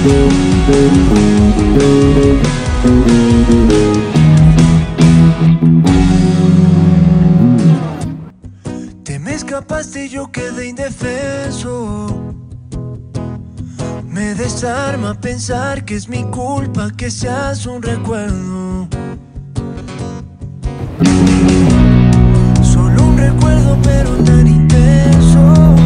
Te me escapaste y yo quedé indefenso. Me desarma pensar que es mi culpa que seas un recuerdo. Solo un recuerdo pero tan intenso.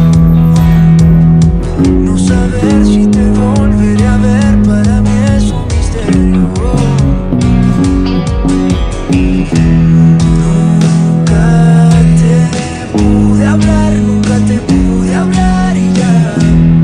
No saber si te volveré a ver para mí es un misterio. Nunca te pude hablar, nunca te pude hablar y ya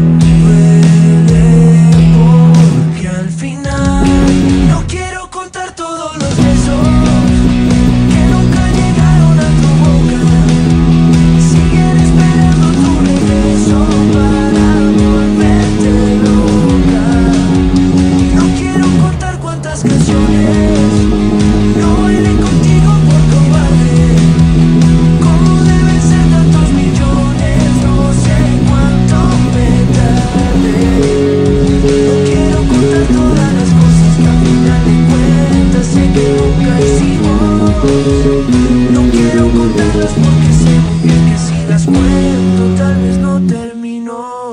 duele porque al final no quiero contar todos los besos que nunca llegaron a tu boca. Siguen esperando tu regreso para volverte loca. No quiero contar cuántas canciones no bailé contigo por cobarde. Cómo deben ser tantos millones, no sé cuánto me tardé. No quiero contar todas las cosas que al final de cuentas sé que nunca hicimos. No quiero contarlas porque sé muy bien que si las cuento tal vez no terminó.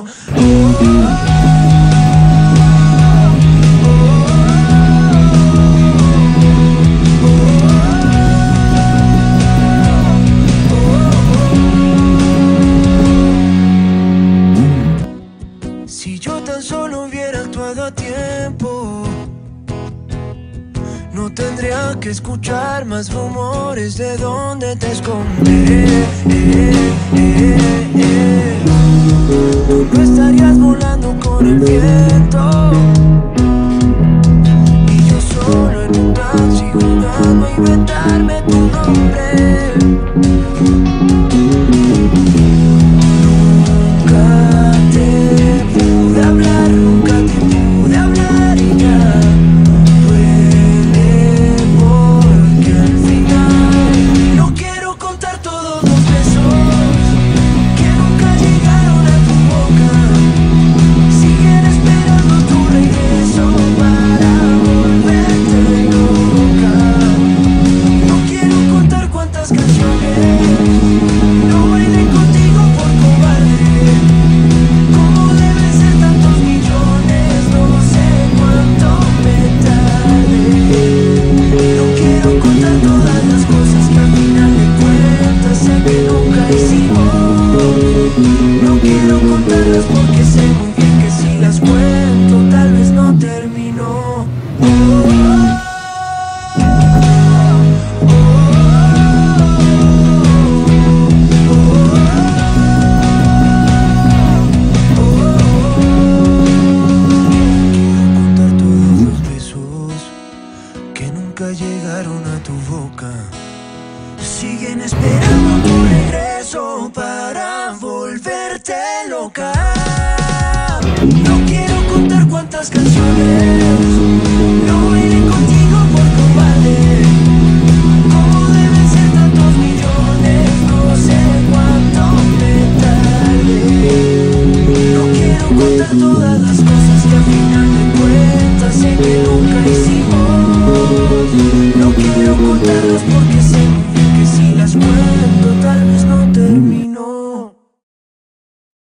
Si yo tan solo hubiera actuado a tiempo, no tendría que escuchar más rumores de dónde te escondes. Tú no estarías volando con el viento y yo solo en un taxi jugando a inventarme tu nombre. Nunca te pude hablar, nunca te pude hablar y ya duele porque al final no quiero contar todos los besos que nunca llegaron a tu boca. Siguen esperando tu regreso para volverte loca. No quiero contar cuántas canciones no bailé contigo por cobarde. Cómo deben ser tantos millones, no sé cuánto me tardé. No quiero contar todas las cosas que al final de cuentas sé que nunca hicimos. No quiero contarlas porque sé muy bien que si las cuento tal vez no terminó. Contar todos los besos que nunca llegaron a tu boca. Siguen esperando tu regreso para volverte loca. No quiero contar cuántas canciones no bailé contigo por cobarde. Cómo deben ser tantos millones, no sé cuánto me tardé. No quiero contar todas las cosas que al final de cuentas sé que nunca hicimos. No quiero contarlas porque